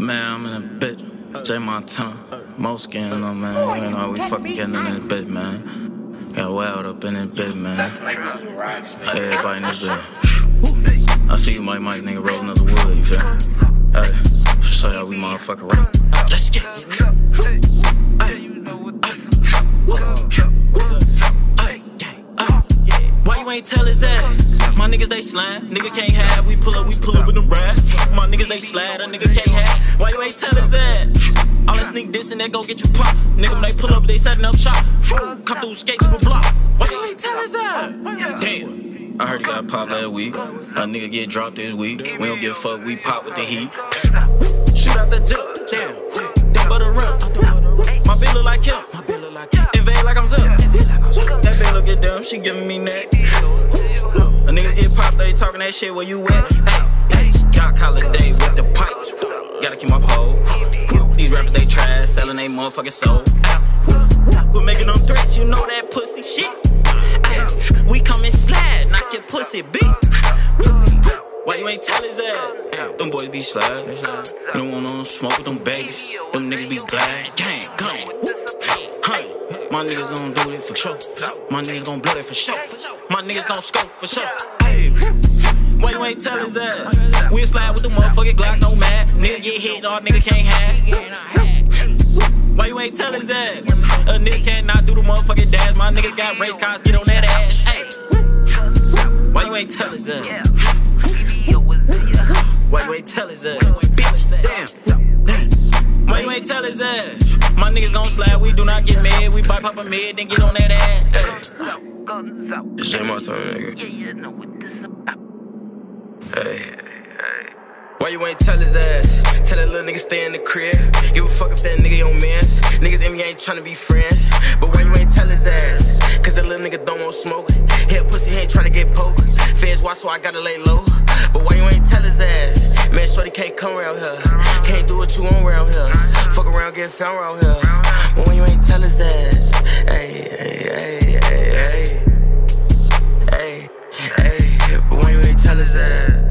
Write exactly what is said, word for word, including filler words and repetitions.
Man, I'm in a bitch. J Montana, most skin on man. You know we fucking getting in this bitch, man. Got wild up in this bitch, man. Everybody in this bitch. I see you, Mike, Mike, nigga, rolling up the wood. You feel me? Hey, show y'all we motherfucking rock. Let's get it. Why you ain't tell his ass? My niggas they slime, nigga can't have. We pull up, we pull up with them rats. My niggas they slide, a nigga can't have. Why you ain't tell his ass? All that sneak dissing that go get you pop. Nigga when they pull up, they setting up shop. Come through, skate through the block. Why you ain't tell his ass? Damn, I heard he got popped last week. A nigga get dropped this week. We don't give a fuck, we pop with the heat. Shoot out the jump, damn. Dumb but a run. My bitch look like him. Invade like I'm Zip. That bitch look at them, she giving me neck. A nigga get popped, they talking that shit where you at. Hey, hey, got holiday with the pipes. Gotta keep my pole. These rappers they trash, selling they motherfucking soul. Quit making them threats, you know that pussy shit. Ay, we come and slide, knock your pussy beat. Why you ain't tell his ass? Them boys be slide. You don't want no smoke with them babies. Them niggas be glad. Gang, gun. Hey, my niggas gon' do it for sure. My niggas gon' blow it for sure. My niggas gon' scope for sure. Hey, why you ain't tell his ass? We slide with the motherfucking Glock, no mad. Nigga get hit, all nigga can't have. Why you ain't tell his ass? A nigga cannot do the motherfucking dash. My niggas got race cars, get on that ass. Hey, why you ain't tell his ass? Why you ain't tell his ass? Bitch, damn, damn. Why you ain't tell his ass? My niggas gon' slide, we do not get mad. We bite pop a mid, then get on that ass. Hey. It's J Montana, nigga. Yeah, yeah, know what this about. Hey, hey. Why you ain't tell his ass? Tell that little nigga stay in the crib. Give a fuck if that nigga your mans. Niggas in me ain't tryna be friends. But why you ain't tell his ass? Cause that little nigga don't want smoke. Hit pussy, he ain't tryna get poked. Feds watch, so I gotta lay low. But why you ain't tell his ass? Man, shorty can't come around here. Can't do what you want around here. Fuck around, get found around here. But when you ain't tell his ass, hey, hey, hey, hey, hey, hey, hey. But when you ain't tell his ass.